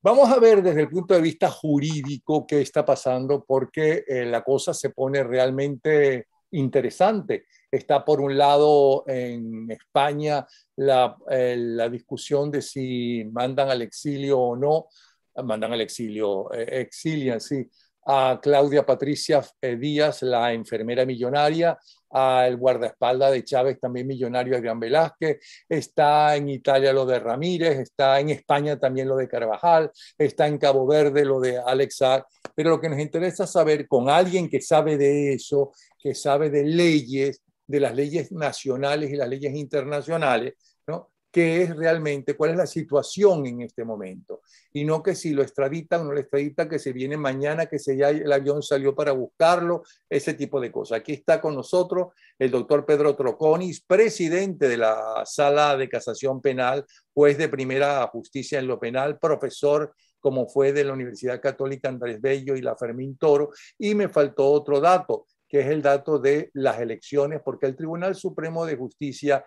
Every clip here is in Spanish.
Vamos a ver desde el punto de vista jurídico qué está pasando, porque la cosa se pone realmente interesante. Está por un lado en España la discusión de si mandan al exilio o no, mandan al exilio, exilian, sí, a Claudia Patricia Díaz, la enfermera millonaria, al guardaespaldas de Chávez, también millonario, Adrián Velázquez. Está en Italia lo de Ramírez, está en España también lo de Carvajal, está en Cabo Verde lo de Alex Saab. Pero lo que nos interesa saber con alguien que sabe de eso, que sabe de leyes, de las leyes nacionales y las leyes internacionales, ¿no? ¿Qué es realmente, cuál es la situación en este momento? Y no que si lo extraditan o no lo extraditan, que se viene mañana, que ya el avión salió para buscarlo, ese tipo de cosas. Aquí está con nosotros el doctor Pedro Troconis, presidente de la Sala de Casación Penal, juez de primera justicia en lo penal, profesor como fue de la Universidad Católica Andrés Bello y la Fermín Toro. Y me faltó otro dato, que es el dato de las elecciones, porque el Tribunal Supremo de Justicia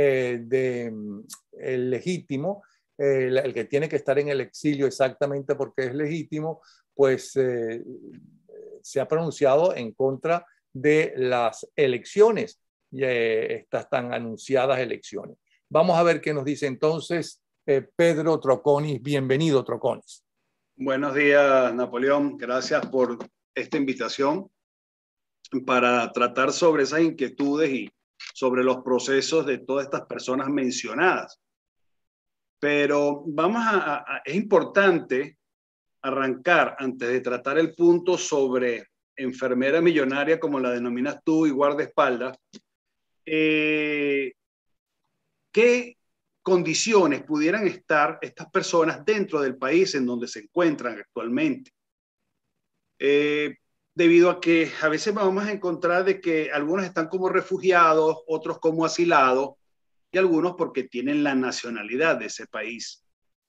el legítimo, el que tiene que estar en el exilio exactamente porque es legítimo, pues se ha pronunciado en contra de las elecciones, estas tan anunciadas elecciones. Vamos a ver qué nos dice entonces Pedro Troconis. Bienvenido, Troconis. Buenos días, Napoleón. Gracias por esta invitación para tratar sobre esas inquietudes y sobre los procesos de todas estas personas mencionadas. Pero es importante arrancar antes de tratar el punto sobre enfermera millonaria, como la denominas tú, y guardaespaldas, ¿qué condiciones pudieran estar estas personas dentro del país en donde se encuentran actualmente? Debido a que a veces vamos a encontrar de que algunos están como refugiados, otros como asilados, y algunos porque tienen la nacionalidad de ese país.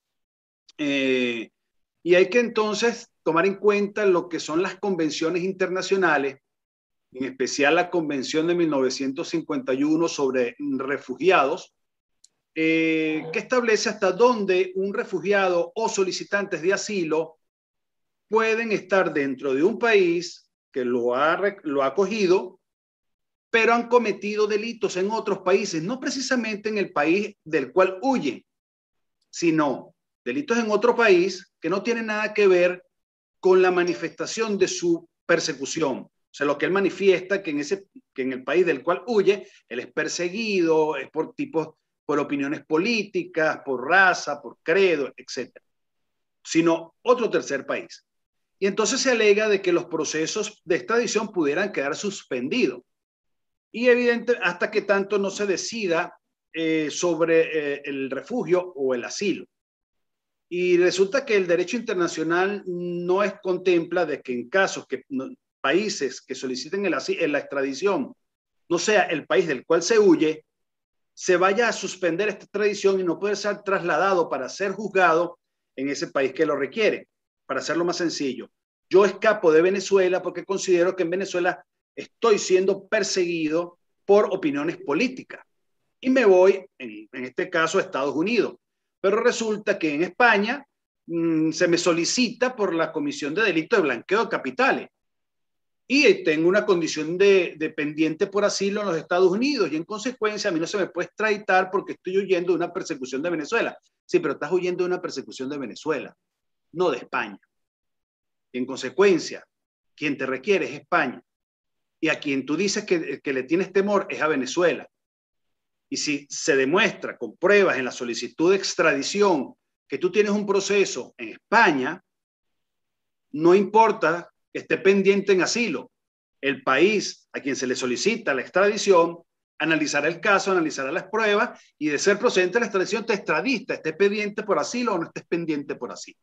Y hay que entonces tomar en cuenta lo que son las convenciones internacionales, en especial la Convención de 1951 sobre refugiados, que establece hasta dónde un refugiado o solicitantes de asilo pueden estar dentro de un país que lo ha acogido, pero han cometido delitos en otros países, no precisamente en el país del cual huyen, sino delitos en otro país que no tienen nada que ver con la manifestación de su persecución. O sea, lo que él manifiesta que en el país del cual huye, él es perseguido, es por opiniones políticas, por raza, por credo, etc. Sino otro tercer país. Y entonces se alega de que los procesos de extradición pudieran quedar suspendidos. Y evidente, hasta que tanto no se decida sobre el refugio o el asilo. Y resulta que el derecho internacional no contempla de que en casos que países que soliciten la extradición no sea el país del cual se huye, se vaya a suspender esta extradición y no puede ser trasladado para ser juzgado en ese país que lo requiere. Para hacerlo más sencillo, yo escapo de Venezuela porque considero que en Venezuela estoy siendo perseguido por opiniones políticas y me voy, en este caso, a Estados Unidos. Pero resulta que en España se me solicita por la Comisión de Delito de Blanqueo de Capitales y tengo una condición de pendiente por asilo en los Estados Unidos y en consecuencia a mí no se me puede extraditar porque estoy huyendo de una persecución de Venezuela. Sí, pero estás huyendo de una persecución de Venezuela, no de España. Y en consecuencia, quien te requiere es España y a quien tú dices que le tienes temor es a Venezuela. Y si se demuestra con pruebas en la solicitud de extradición que tú tienes un proceso en España, no importa que esté pendiente en asilo. El país a quien se le solicita la extradición analizará el caso, analizará las pruebas y de ser procedente la extradición te extradita, estés pendiente por asilo o no estés pendiente por asilo.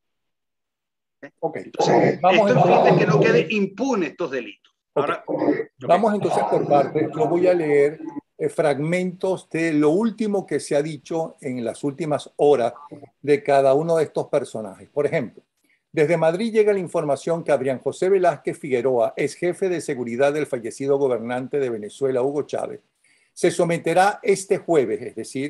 Okay. Entonces, vamos esto en fin de que no quede impune estos delitos. Ahora, vamos entonces por partes. Yo voy a leer fragmentos de lo último que se ha dicho en las últimas horas de cada uno de estos personajes. Por ejemplo, desde Madrid llega la información que Adrián José Velázquez Figueroa, ex jefe de seguridad del fallecido gobernante de Venezuela, Hugo Chávez, se someterá este jueves, es decir,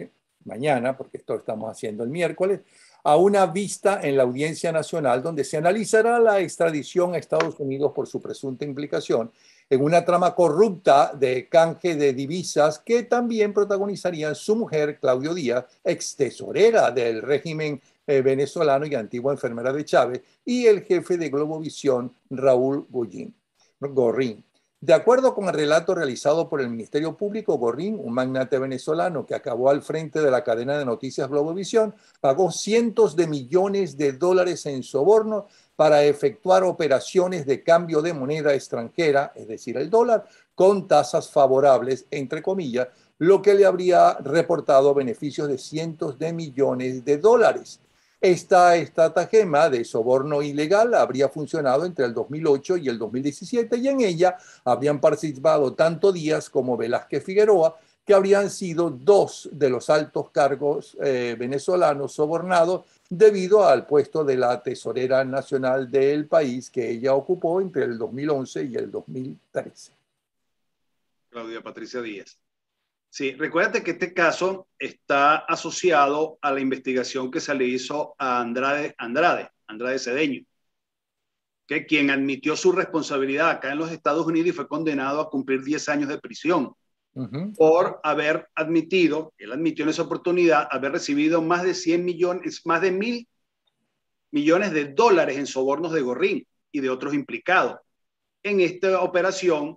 mañana, porque esto estamos haciendo el miércoles, a una vista en la Audiencia Nacional donde se analizará la extradición a Estados Unidos por su presunta implicación en una trama corrupta de canje de divisas que también protagonizarían su mujer, Claudio Díaz, ex tesorera del régimen venezolano y antigua enfermera de Chávez, y el jefe de Globovisión, Raúl Gorrín. De acuerdo con el relato realizado por el Ministerio Público, Gorrín, un magnate venezolano que acabó al frente de la cadena de noticias Globovisión, pagó cientos de millones de dólares en soborno para efectuar operaciones de cambio de moneda extranjera, es decir, el dólar, con tasas favorables, entre comillas, lo que le habría reportado beneficios de cientos de millones de dólares. Esta estratagema de soborno ilegal habría funcionado entre el 2008 y el 2017 y en ella habrían participado tanto Díaz como Velázquez Figueroa, que habrían sido dos de los altos cargos venezolanos sobornados debido al puesto de la tesorera nacional del país que ella ocupó entre el 2011 y el 2013. Claudia Patricia Díaz. Sí, recuérdate que este caso está asociado a la investigación que se le hizo a Andrade Cedeño, que quien admitió su responsabilidad acá en los Estados Unidos y fue condenado a cumplir 10 años de prisión por haber admitido, él admitió en esa oportunidad, haber recibido más de 100 millones, más de 1.000 millones de dólares en sobornos de Gorrín y de otros implicados en esta operación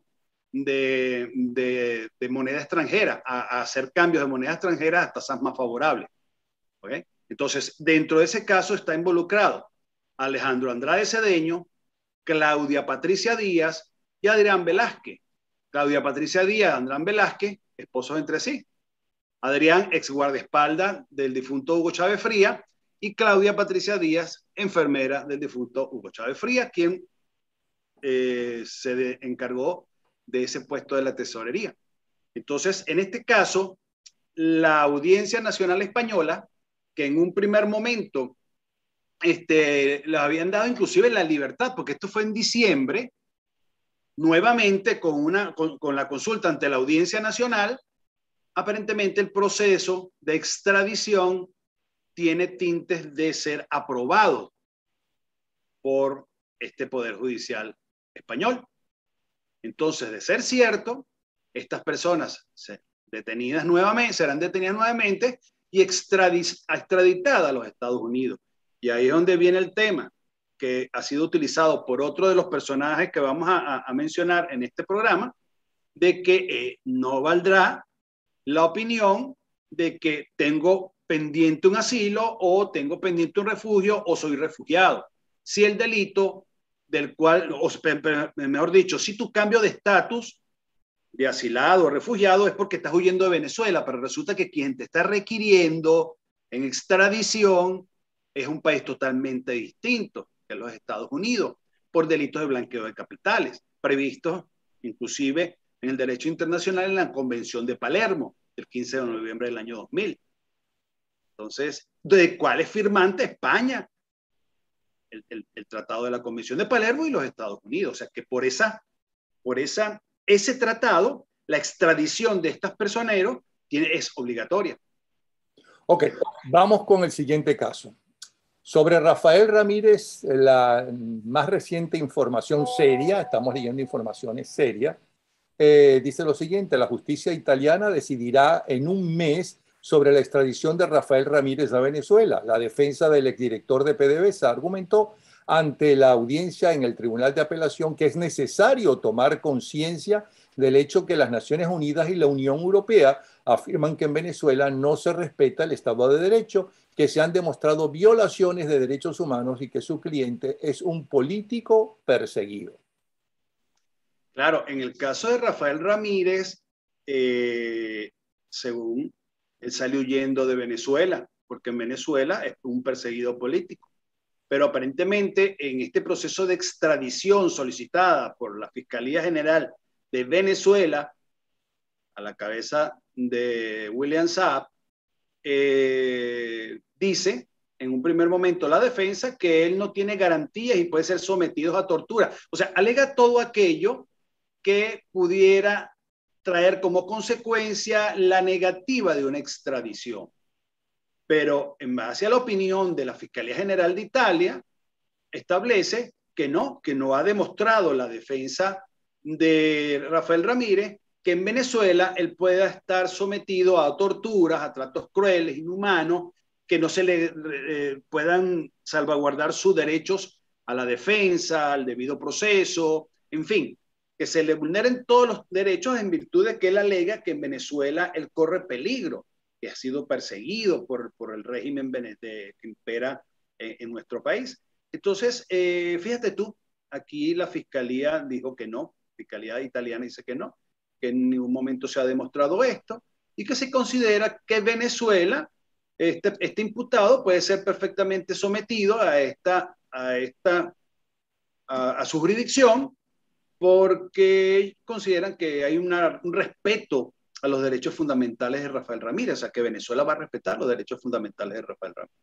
de moneda extranjera, a hacer cambios de moneda extranjera a tasas más favorables. ¿Okay? Entonces, dentro de ese caso está involucrado Alejandro Andrade Cedeño, Claudia Patricia Díaz y Adrián Velázquez. Claudia Patricia Díaz, Adrián Velázquez, esposos entre sí. Adrián, ex guardaespaldas del difunto Hugo Chávez Frías, y Claudia Patricia Díaz, enfermera del difunto Hugo Chávez Frías, quien se encargó de ese puesto de la tesorería. Entonces, en este caso, la Audiencia Nacional Española, que en un primer momento les habían dado inclusive la libertad, porque esto fue en diciembre, nuevamente con la consulta ante la Audiencia Nacional, aparentemente el proceso de extradición tiene tintes de ser aprobado por este Poder Judicial español. Entonces, de ser cierto, estas personas serán detenidas nuevamente y extraditadas a los Estados Unidos. Y ahí es donde viene el tema que ha sido utilizado por otro de los personajes que vamos a mencionar en este programa, de que no valdrá la opinión de que tengo pendiente un asilo o tengo pendiente un refugio o soy refugiado. Si el delito del cual, o mejor dicho, si tu cambio de estatus de asilado o refugiado es porque estás huyendo de Venezuela, pero resulta que quien te está requiriendo en extradición es un país totalmente distinto que los Estados Unidos por delitos de blanqueo de capitales, previstos inclusive en el derecho internacional en la Convención de Palermo del 15 de noviembre del año 2000. Entonces, ¿de cuál es firmante? España. El Tratado de la Convención de Palermo y los Estados Unidos. O sea que por ese tratado, la extradición de estos personeros es obligatoria. Ok, vamos con el siguiente caso. Sobre Rafael Ramírez, la más reciente información seria, estamos leyendo informaciones serias, dice lo siguiente: la justicia italiana decidirá en un mes sobre la extradición de Rafael Ramírez a Venezuela. La defensa del exdirector de PDVSA argumentó ante la audiencia en el Tribunal de Apelación que es necesario tomar conciencia del hecho que las Naciones Unidas y la Unión Europea afirman que en Venezuela no se respeta el Estado de Derecho, que se han demostrado violaciones de derechos humanos y que su cliente es un político perseguido. Claro, en el caso de Rafael Ramírez, según él salió huyendo de Venezuela, porque en Venezuela es un perseguido político. Pero aparentemente en este proceso de extradición solicitada por la Fiscalía General de Venezuela, a la cabeza de William Saab, dice en un primer momento la defensa que él no tiene garantías y puede ser sometido a tortura. O sea, alega todo aquello que pudiera traer como consecuencia la negativa de una extradición. pero en base a la opinión de la Fiscalía General de Italia, establece que no ha demostrado la defensa de Rafael Ramírez que en Venezuela él pueda estar sometido a torturas, a tratos crueles, inhumanos, que no se le puedan salvaguardar sus derechos a la defensa, al debido proceso, en fin, que se le vulneren todos los derechos en virtud de que él alega que en Venezuela él corre peligro, que ha sido perseguido por el régimen que impera en nuestro país. Entonces, fíjate tú, aquí la Fiscalía dijo que no, la Fiscalía italiana dice que no, que en ningún momento se ha demostrado esto, y que se considera que Venezuela, este imputado puede ser perfectamente sometido a su jurisdicción, porque consideran que hay un respeto a los derechos fundamentales de Rafael Ramírez, o sea, que Venezuela va a respetar los derechos fundamentales de Rafael Ramírez.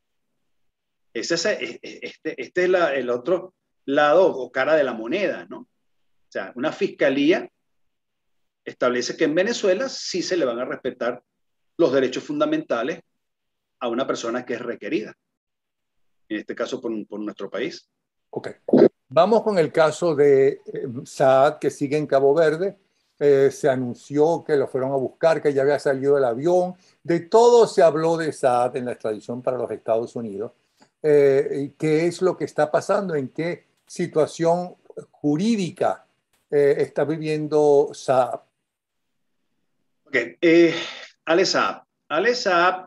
Este es el otro lado o cara de la moneda, ¿no? O sea, una fiscalía establece que en Venezuela sí se le van a respetar los derechos fundamentales a una persona que es requerida, en este caso por nuestro país. Ok. Vamos con el caso de Saad, que sigue en Cabo Verde. Se anunció que lo fueron a buscar, que ya había salido del avión. De todo se habló de Saad en la extradición para los Estados Unidos. ¿Qué es lo que está pasando? ¿En qué situación jurídica está viviendo Saad? Ok. Ale Saab,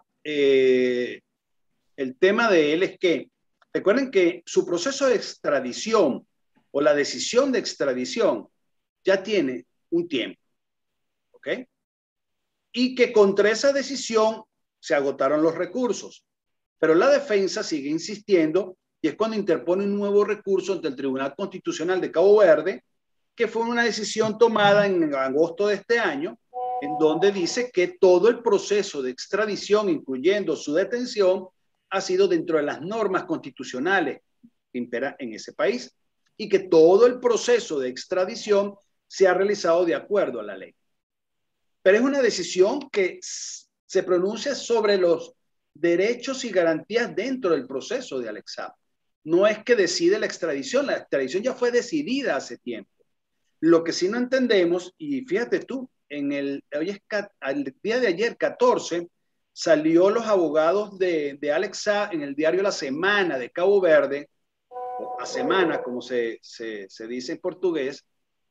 el tema de él es que, recuerden que su proceso de extradición o la decisión de extradición ya tiene un tiempo, ¿ok? Y que contra esa decisión se agotaron los recursos, pero la defensa sigue insistiendo y es cuando interpone un nuevo recurso ante el Tribunal Constitucional de Cabo Verde, que fue una decisión tomada en agosto de este año, en donde dice que todo el proceso de extradición, incluyendo su detención, ha sido dentro de las normas constitucionales que imperan en ese país y que todo el proceso de extradición se ha realizado de acuerdo a la ley. Pero es una decisión que se pronuncia sobre los derechos y garantías dentro del proceso de Alex Saab. No es que decide la extradición ya fue decidida hace tiempo. Lo que sí no entendemos, y fíjate tú, el día de ayer, 14, salió los abogados de Alex Saab en el diario La Semana de Cabo Verde, o A Semana, como se dice en portugués,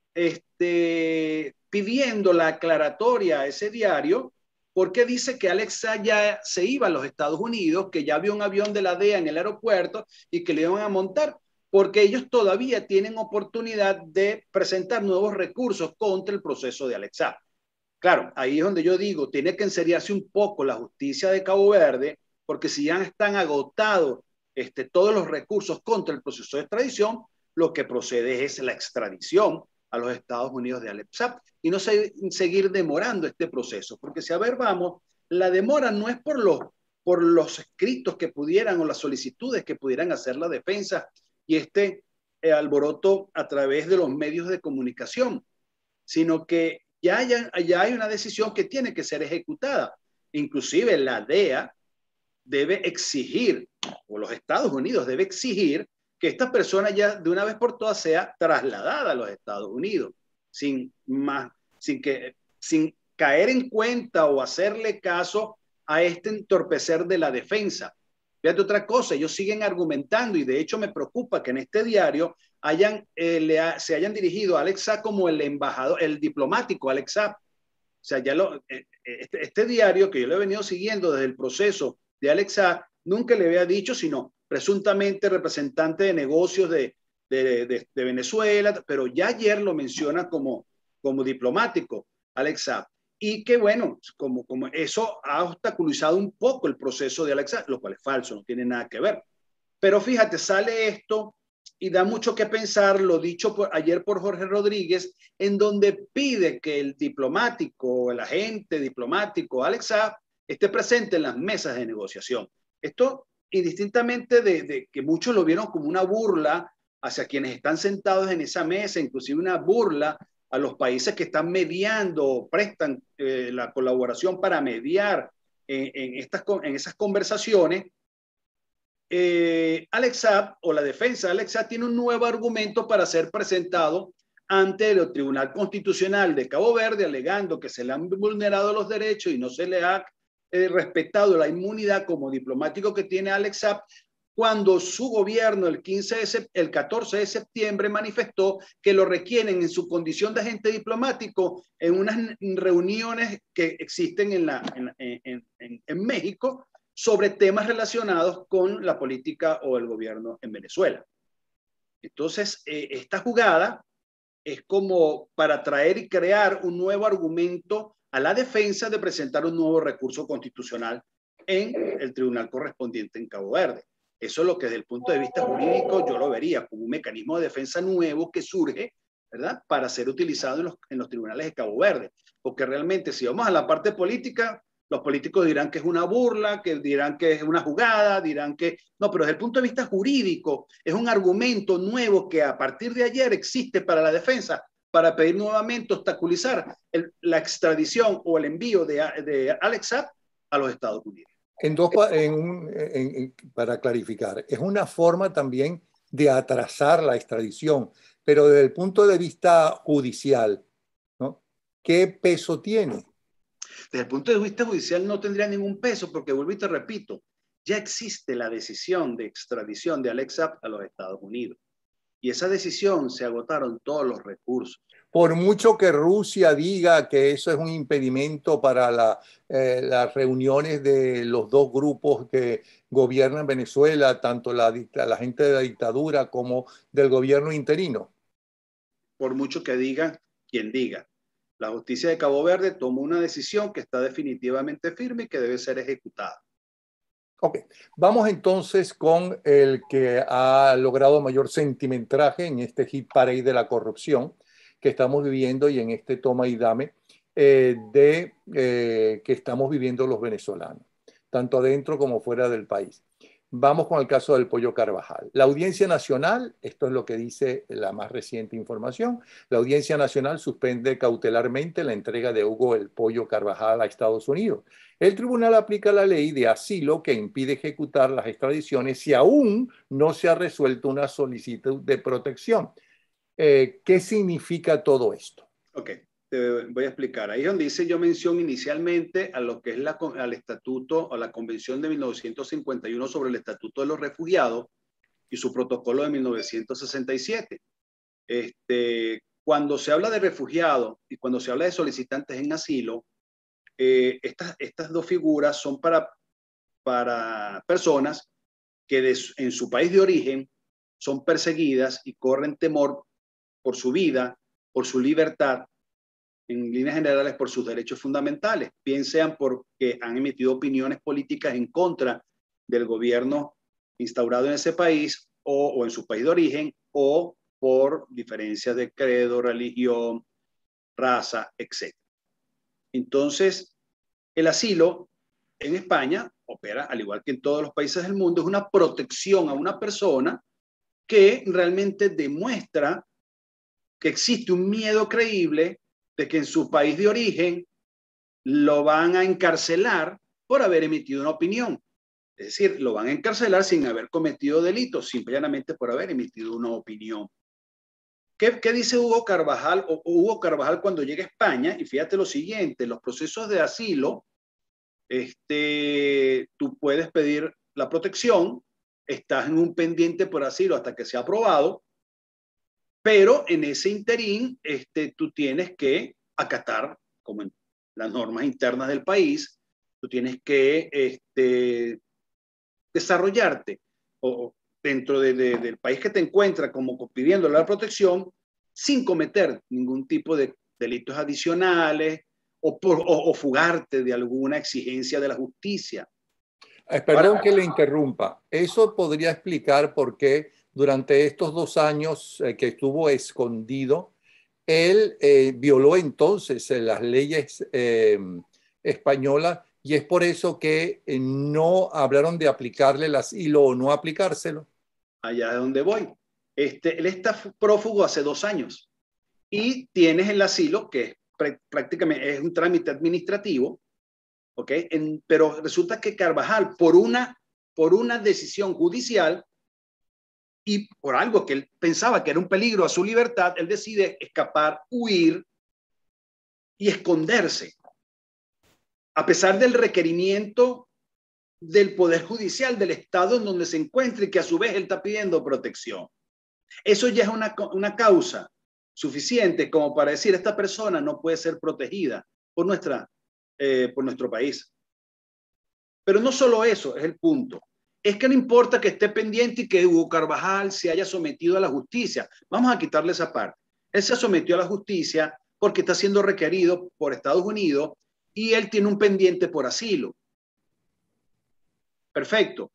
pidiendo la aclaratoria a ese diario, porque dice que Alex Saab ya se iba a los Estados Unidos, que ya había un avión de la DEA en el aeropuerto y que le iban a montar, porque ellos todavía tienen oportunidad de presentar nuevos recursos contra el proceso de Alex Saab. Claro, ahí es donde yo digo, tiene que enseriarse un poco la justicia de Cabo Verde, porque si ya están agotados todos los recursos contra el proceso de extradición, lo que procede es la extradición a los Estados Unidos de Alex Saab y no seguir demorando este proceso, porque si a ver vamos, la demora no es por los escritos que pudieran o las solicitudes que pudieran hacer la defensa y alboroto a través de los medios de comunicación, sino que ya hay una decisión que tiene que ser ejecutada. Inclusive la DEA debe exigir, o los Estados Unidos debe exigir, que esta persona ya de una vez por todas sea trasladada a los Estados Unidos, sin caer en cuenta o hacerle caso a este entorpecer de la defensa. Fíjate otra cosa, ellos siguen argumentando y de hecho me preocupa que en este diario se hayan dirigido a Alex Saab como el embajador, el diplomático Alex Saab. O sea, este diario que yo le he venido siguiendo desde el proceso de Alex Saab, nunca le había dicho, sino presuntamente representante de negocios de Venezuela, pero ya ayer lo menciona como diplomático Alex Saab. Y que bueno, como eso ha obstaculizado un poco el proceso de Alex Saab, lo cual es falso, no tiene nada que ver. Pero fíjate, sale esto y da mucho que pensar lo dicho ayer por Jorge Rodríguez, en donde pide que el diplomático, el agente diplomático Alex Saab esté presente en las mesas de negociación. Esto indistintamente de que muchos lo vieron como una burla hacia quienes están sentados en esa mesa, inclusive una burla a los países que están mediando, prestan la colaboración para mediar en esas conversaciones, Alex Saab o la defensa de Alex Saab tiene un nuevo argumento para ser presentado ante el Tribunal Constitucional de Cabo Verde, alegando que se le han vulnerado los derechos y no se le ha respetado la inmunidad como diplomático que tiene Alex Saab, cuando su gobierno el 14 de septiembre manifestó que lo requieren en su condición de agente diplomático en unas reuniones que existen en México sobre temas relacionados con la política o el gobierno en Venezuela. Entonces, esta jugada es como para traer y crear un nuevo argumento a la defensa de presentar un nuevo recurso constitucional en el tribunal correspondiente en Cabo Verde. Eso es lo que desde el punto de vista jurídico yo lo vería como un mecanismo de defensa nuevo que surge, ¿verdad?, para ser utilizado en los tribunales de Cabo Verde. Porque realmente si vamos a la parte política, los políticos dirán que es una burla, que dirán que es una jugada, dirán que... No, pero desde el punto de vista jurídico es un argumento nuevo que a partir de ayer existe para la defensa para pedir nuevamente obstaculizar la extradición o el envío de Alex Saab a los Estados Unidos. Para clarificar, es una forma también de atrasar la extradición, pero desde el punto de vista judicial, ¿no?, ¿qué peso tiene? Desde el punto de vista judicial no tendría ningún peso porque, vuelvo y te repito, ya existe la decisión de extradición de Alex Saab a los Estados Unidos. Y esa decisión se agotaron todos los recursos. Por mucho que Rusia diga que eso es un impedimento para las reuniones de los dos grupos que gobiernan Venezuela, tanto la gente de la dictadura como del gobierno interino. Por mucho que diga quien diga. La justicia de Cabo Verde tomó una decisión que está definitivamente firme y que debe ser ejecutada. Ok, vamos entonces con el que ha logrado mayor sentimentraje en este hit parade de la corrupción que estamos viviendo y en este toma y dame que estamos viviendo los venezolanos, tanto adentro como fuera del país. Vamos con el caso del Pollo Carvajal. La Audiencia Nacional, esto es lo que dice la más reciente información, la Audiencia Nacional suspende cautelarmente la entrega de Hugo el Pollo Carvajal a Estados Unidos. El tribunal aplica la ley de asilo que impide ejecutar las extradiciones si aún no se ha resuelto una solicitud de protección. ¿Qué significa todo esto? Ok, te voy a explicar. Ahí es donde hice yo mención inicialmente a lo que es al estatuto o la convención de 1951 sobre el estatuto de los refugiados y su protocolo de 1967. Cuando se habla de refugiados y cuando se habla de solicitantes en asilo, estas dos figuras son para personas que en su país de origen son perseguidas y corren temor por su vida, por su libertad, en líneas generales por sus derechos fundamentales, bien sean porque han emitido opiniones políticas en contra del gobierno instaurado en ese país o en su país de origen, o por diferencias de credo, religión, raza, etc. Entonces, el asilo en España opera, al igual que en todos los países del mundo, es una protección a una persona que realmente demuestra que existe un miedo creíble de que en su país de origen lo van a encarcelar por haber emitido una opinión. Es decir, lo van a encarcelar sin haber cometido delitos, simplemente por haber emitido una opinión. ¿Qué dice Hugo Carvajal? Hugo Carvajal cuando llega a España, y fíjate lo siguiente, los procesos de asilo, tú puedes pedir la protección, estás en un pendiente por asilo hasta que sea aprobado, pero en ese interín tú tienes que acatar, como en las normas internas del país, tú tienes que desarrollarte o dentro del país que te encuentras como pidiendo la protección sin cometer ningún tipo de delitos adicionales o fugarte de alguna exigencia de la justicia. Perdón que le interrumpa. Eso podría explicar por qué durante estos 2 años que estuvo escondido, él violó entonces las leyes españolas, y es por eso que no hablaron de aplicarle el asilo o no aplicárselo. Allá es donde voy. Él está prófugo hace 2 años y tienes el asilo, que prácticamente es un trámite administrativo, ¿ok? Pero resulta que Carvajal, por una decisión judicial y por algo que él pensaba que era un peligro a su libertad, él decide escapar, huir y esconderse, a pesar del requerimiento del Poder Judicial del Estado en donde se encuentre y que a su vez él está pidiendo protección. Eso ya es una causa suficiente como para decir esta persona no puede ser protegida por nuestro país. Pero no solo eso es el punto. Es que no importa que esté pendiente y que Hugo Carvajal se haya sometido a la justicia. Vamos a quitarle esa parte. Él se sometió a la justicia porque está siendo requerido por Estados Unidos y él tiene un pendiente por asilo. Perfecto.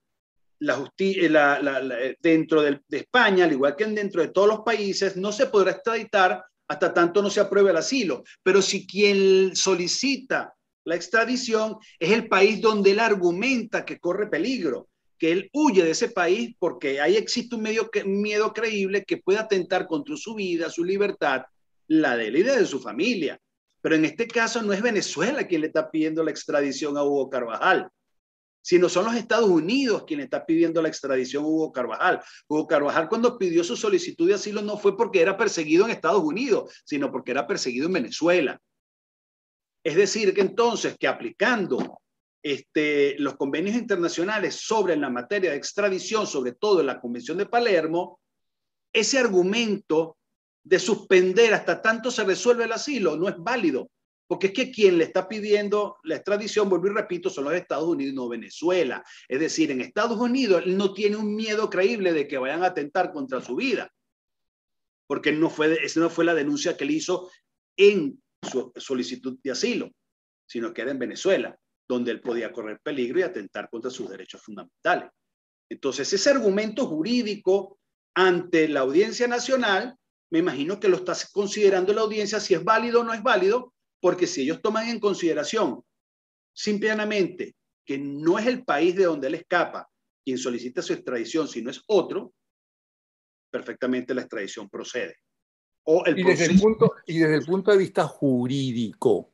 Dentro de España, al igual que dentro de todos los países, no se podrá extraditar hasta tanto no se apruebe el asilo. Pero si quien solicita la extradición es el país donde él argumenta que corre peligro, que él huye de ese país porque ahí existe un miedo creíble que puede atentar contra su vida, su libertad, la de él y de su familia. Pero en este caso no es Venezuela quien le está pidiendo la extradición a Hugo Carvajal, sino son los Estados Unidos quienes están pidiendo la extradición a Hugo Carvajal. Hugo Carvajal, cuando pidió su solicitud de asilo, no fue porque era perseguido en Estados Unidos, sino porque era perseguido en Venezuela. Es decir, que entonces, que aplicando los convenios internacionales sobre la materia de extradición, sobre todo en la Convención de Palermo, ese argumento de suspender hasta tanto se resuelve el asilo no es válido, porque es que quien le está pidiendo la extradición, vuelvo y repito, son los Estados Unidos y no Venezuela. Es decir, en Estados Unidos él no tiene un miedo creíble de que vayan a atentar contra su vida, porque esa no fue la denuncia que él hizo en su solicitud de asilo, sino que era en Venezuela, donde él podía correr peligro y atentar contra sus derechos fundamentales. Entonces, ese argumento jurídico ante la Audiencia Nacional, me imagino que lo está considerando la audiencia si es válido o no es válido, porque si ellos toman en consideración simplemente que no es el país de donde él escapa quien solicita su extradición, sino es otro, perfectamente la extradición procede. Y desde el punto de vista jurídico,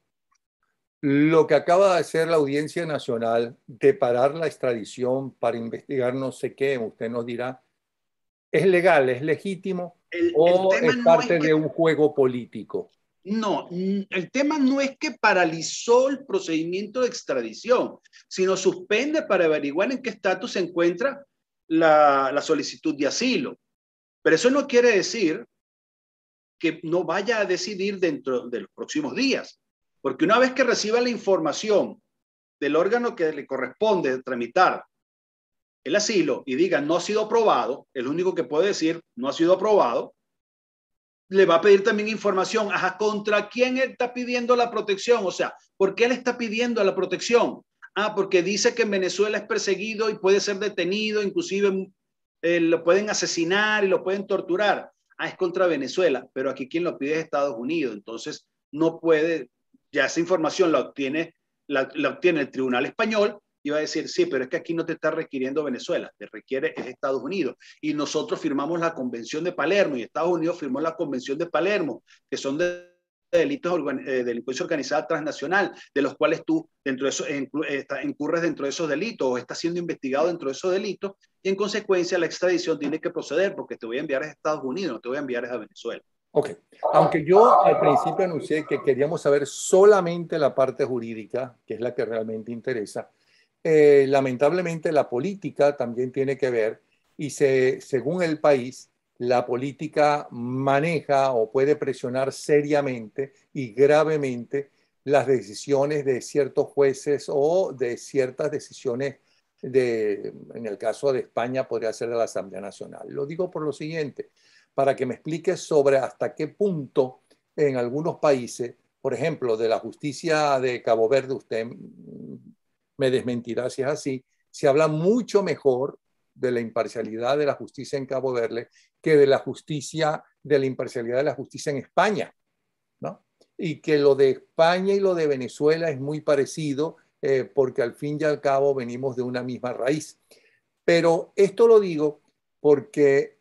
lo que acaba de hacer la Audiencia Nacional de parar la extradición para investigar no sé qué, usted nos dirá, ¿es legal, es legítimo o es parte de un juego político? No, el tema no es que paralizó el procedimiento de extradición, sino suspende para averiguar en qué estatus se encuentra la solicitud de asilo. Pero eso no quiere decir que no vaya a decidir dentro de los próximos días, porque una vez que reciba la información del órgano que le corresponde tramitar el asilo y diga no ha sido aprobado, el único que puede decir no ha sido aprobado, le va a pedir también información, ajá, ¿contra quién él está pidiendo la protección? O sea, ¿por qué él está pidiendo la protección? Ah, porque dice que en Venezuela es perseguido y puede ser detenido, inclusive lo pueden asesinar y lo pueden torturar. Ah, es contra Venezuela, pero aquí quien lo pide es Estados Unidos, entonces no puede, ya esa información la obtiene el Tribunal Español y va a decir, sí, pero es que aquí no te está requiriendo Venezuela, te requiere es Estados Unidos. Y nosotros firmamos la Convención de Palermo y Estados Unidos firmó la Convención de Palermo, que son de delincuencia organizada transnacional, de los cuales tú dentro de eso, incurres dentro de esos delitos o estás siendo investigado dentro de esos delitos y en consecuencia la extradición tiene que proceder porque te voy a enviar a Estados Unidos, no te voy a enviar a Venezuela. Ok, aunque yo al principio anuncié que queríamos saber solamente la parte jurídica, que es la que realmente interesa, lamentablemente la política también tiene que ver y según el país, la política maneja o puede presionar seriamente y gravemente las decisiones de ciertos jueces o de ciertas decisiones en el caso de España podría ser de la Asamblea Nacional. Lo digo por lo siguiente, para que me explique sobre hasta qué punto en algunos países, por ejemplo, de la justicia de Cabo Verde, usted me desmentirá si es así, se habla mucho mejor de la imparcialidad de la justicia en Cabo Verde que de la imparcialidad de la justicia en España, ¿no? Y que lo de España y lo de Venezuela es muy parecido porque al fin y al cabo venimos de una misma raíz. Pero esto lo digo porque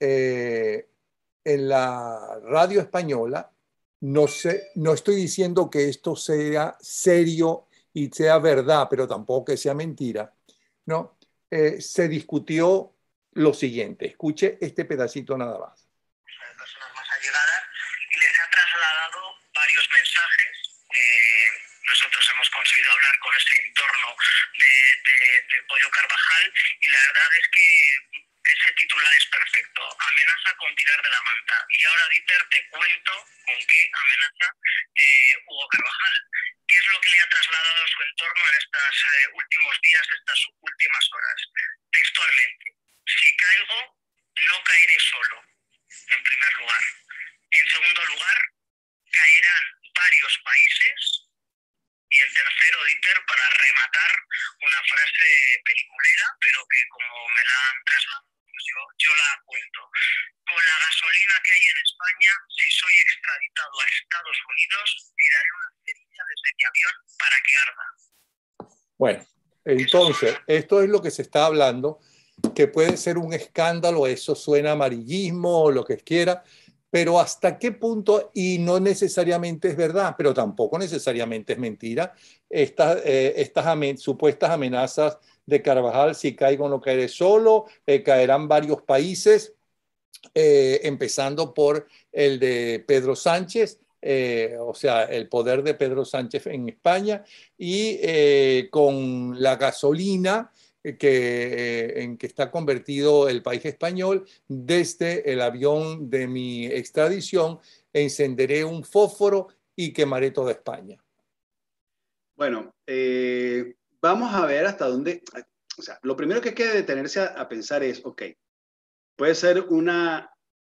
en la radio española no estoy diciendo que esto sea serio y sea verdad, pero tampoco que sea mentira, ¿no? Se discutió lo siguiente. Escuche este pedacito nada más. Las personas más allegadas y les ha trasladado varios mensajes. Nosotros hemos conseguido hablar con ese entorno de Pollo Carvajal y la verdad es que ese titular es perfecto. Amenaza con tirar de la manta. Y ahora, Dieter, te cuento con qué amenaza Hugo Carvajal. ¿Qué es lo que le ha trasladado a su entorno en estos últimos días, estas últimas horas? Textualmente, si caigo, no caeré solo, en primer lugar. En segundo lugar, caerán varios países. Y en tercero, Dieter, para rematar, una frase peliculera, pero que como me la han trasladado, pues yo la cuento. Con la gasolina que hay en España, si soy extraditado a Estados Unidos, tiraré una cerilla desde mi avión para que arda. Bueno, entonces, esto es lo que se está hablando, que puede ser un escándalo, eso suena a amarillismo o lo que quiera, pero hasta qué punto, y no necesariamente es verdad, pero tampoco necesariamente es mentira, estas supuestas amenazas de Carvajal, si caigo no caeré solo, caerán varios países, empezando por el de Pedro Sánchez, o sea, el poder de Pedro Sánchez en España, y con la gasolina en que está convertido el país español, desde el avión de mi extradición, encenderé un fósforo y quemaré toda España. Bueno, vamos a ver hasta dónde, o sea, lo primero que hay que detenerse a pensar es, ok, puede ser una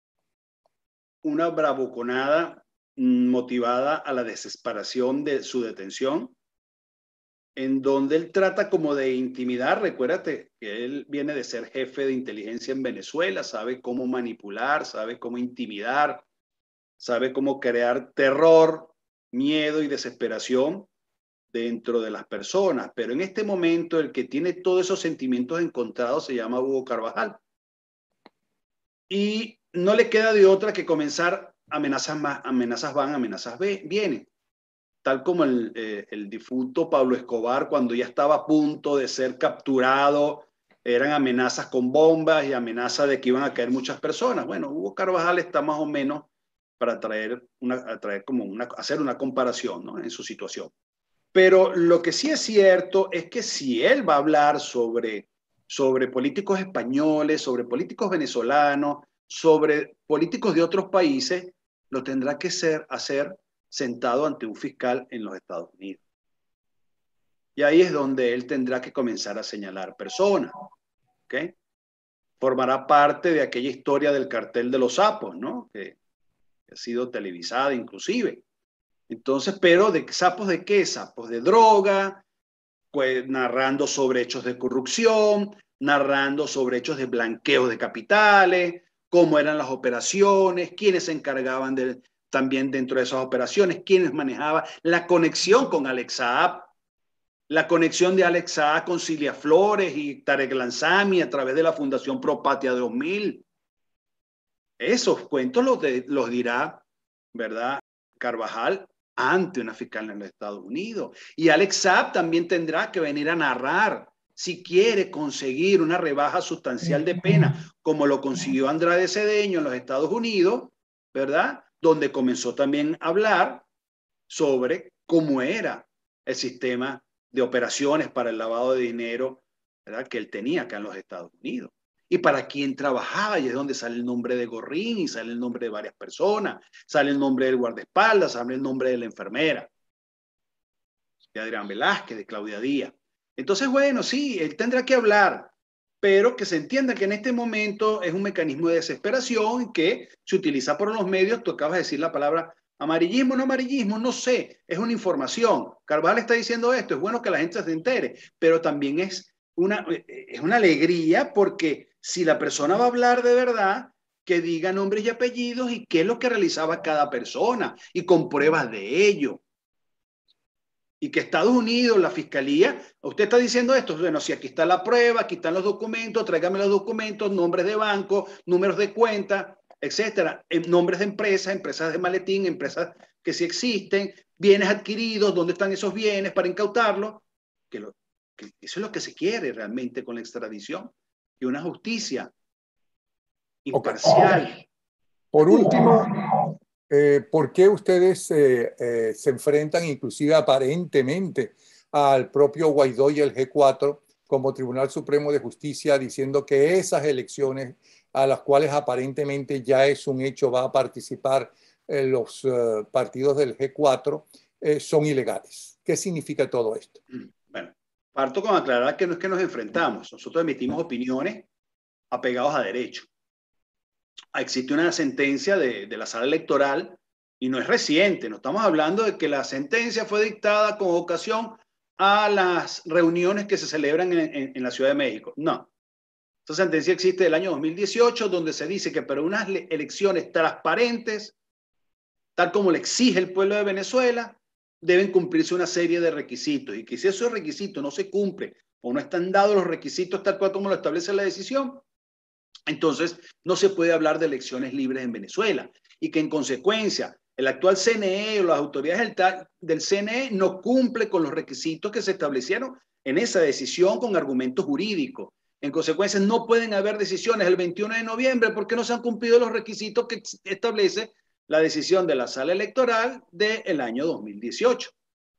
bravuconada motivada a la desesperación de su detención, en donde él trata como de intimidar. Recuérdate que él viene de ser jefe de inteligencia en Venezuela, sabe cómo manipular, sabe cómo intimidar, sabe cómo crear terror, miedo y desesperación dentro de las personas. Pero en este momento el que tiene todos esos sentimientos encontrados se llama Hugo Carvajal. Y no le queda de otra que comenzar amenazas más, amenazas van, amenazas vienen. Tal como el difunto Pablo Escobar, cuando ya estaba a punto de ser capturado, eran amenazas con bombas y amenazas de que iban a caer muchas personas. Bueno, Hugo Carvajal está más o menos para hacer una comparación, ¿no?, en su situación. Pero lo que sí es cierto es que si él va a hablar sobre políticos españoles, sobre políticos venezolanos, sobre políticos de otros países, lo tendrá que hacer sentado ante un fiscal en los Estados Unidos. Y ahí es donde él tendrá que comenzar a señalar personas, ¿ok? Formará parte de aquella historia del cartel de los sapos, ¿no?, que ha sido televisada inclusive. Entonces, pero ¿de sapos de qué? Sapos de droga, pues narrando sobre hechos de corrupción, narrando sobre hechos de blanqueo de capitales, cómo eran las operaciones, quiénes se encargaban también dentro de esas operaciones, quiénes manejaban, la conexión con Alex Saab, la conexión de Alex Saab con Cilia Flores y Tarek Lansami a través de la Fundación Pro Patria 2000. Esos cuentos los dirá, ¿verdad?, Carvajal ante una fiscal en los Estados Unidos. Y Alex Saab también tendrá que venir a narrar si quiere conseguir una rebaja sustancial de pena, como lo consiguió Andrade Cedeño en los Estados Unidos, ¿verdad?, donde comenzó también a hablar sobre cómo era el sistema de operaciones para el lavado de dinero, ¿verdad?, que él tenía acá en los Estados Unidos. Y para quién trabajaba, y es donde sale el nombre de Gorrín, y sale el nombre de varias personas, sale el nombre del guardaespaldas, sale el nombre de la enfermera, de Adrián Velázquez, de Claudia Díaz. Entonces, bueno, sí, él tendrá que hablar, pero que se entienda que en este momento es un mecanismo de desesperación que se utiliza por los medios. Tú acabas de decir la palabra amarillismo, no amarillismo, no sé, es una información. Carvajal está diciendo esto, es bueno que la gente se entere, pero también es una alegría, porque si la persona va a hablar de verdad, que diga nombres y apellidos y qué es lo que realizaba cada persona y con pruebas de ello. Y que Estados Unidos, la fiscalía, usted está diciendo esto, bueno, si aquí está la prueba, aquí están los documentos, tráigame los documentos, nombres de banco, números de cuenta, etcétera, nombres de empresas, empresas de maletín, empresas que si existen bienes adquiridos, dónde están esos bienes para incautarlos, que eso es lo que se quiere realmente con la extradición, y una justicia imparcial. Okay. Por último, ¿por qué ustedes se enfrentan inclusive aparentemente al propio Guaidó y el G4 como Tribunal Supremo de Justicia, diciendo que esas elecciones a las cuales aparentemente ya es un hecho, va a participar los partidos del G4, son ilegales? ¿Qué significa todo esto? Bueno, parto con aclarar que no es que nos enfrentamos, nosotros emitimos opiniones apegados a derecho. Existe una sentencia de la sala electoral y no es reciente, no estamos hablando de que la sentencia fue dictada con ocasión a las reuniones que se celebran en la Ciudad de México. No. Esta sentencia existe del año 2018, donde se dice que para unas elecciones transparentes, tal como le exige el pueblo de Venezuela, deben cumplirse una serie de requisitos, y que si esos requisitos no se cumplen o no están dados los requisitos tal cual como lo establece la decisión, entonces no se puede hablar de elecciones libres en Venezuela, y que en consecuencia el actual CNE o las autoridades del CNE no cumple con los requisitos que se establecieron en esa decisión con argumentos jurídicos. En consecuencia, no pueden haber decisiones el 21 de noviembre porque no se han cumplido los requisitos que establece la decisión de la sala electoral del año 2018.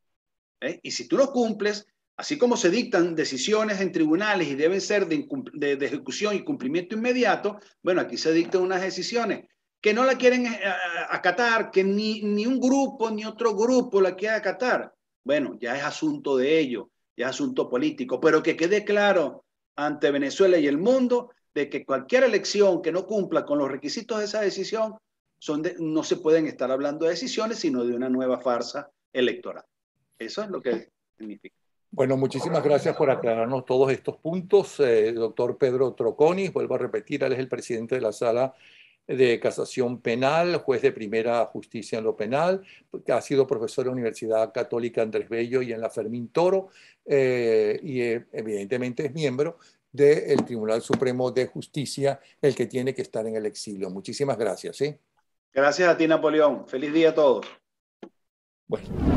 Y si tú no cumples, así como se dictan decisiones en tribunales y deben ser de ejecución y cumplimiento inmediato, bueno, aquí se dictan unas decisiones que no la quieren acatar, que ni un grupo ni otro grupo la quiere acatar. Bueno, ya es asunto de ellos, ya es asunto político, pero que quede claro ante Venezuela y el mundo de que cualquier elección que no cumpla con los requisitos de esa decisión no se pueden estar hablando de decisiones, sino de una nueva farsa electoral. Eso es lo que significa. Bueno, muchísimas gracias por aclararnos todos estos puntos. Doctor Pedro Troconis, vuelvo a repetir, él es el presidente de la Sala de Casación Penal, juez de primera justicia en lo penal, que ha sido profesor de la Universidad Católica Andrés Bello y en la Fermín Toro, y evidentemente es miembro del Tribunal Supremo de Justicia, el que tiene que estar en el exilio. Muchísimas gracias. Gracias a ti, Napoleón. Feliz día a todos. Bueno.